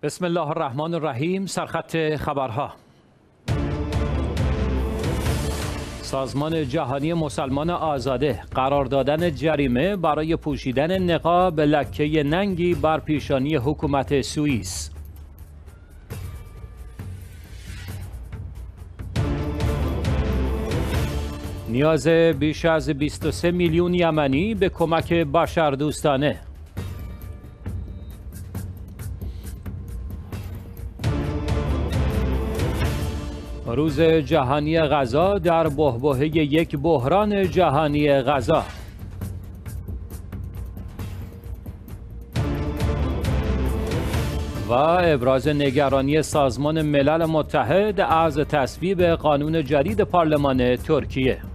بسم الله الرحمن الرحیم. سرخط خبرها. سازمان جهانی مسلمان آزاده قرار دادن جریمه برای پوشیدن نقاب لکه ننگی بر پیشانی حکومت سوئیس. نیاز بیش از 23 میلیون یمنی به کمک بشردوستانه. روز جهانی غذا در بحبوحه یک بحران جهانی غذا. و ابراز نگرانی سازمان ملل متحد از تصویب قانون جدید پارلمان ترکیه.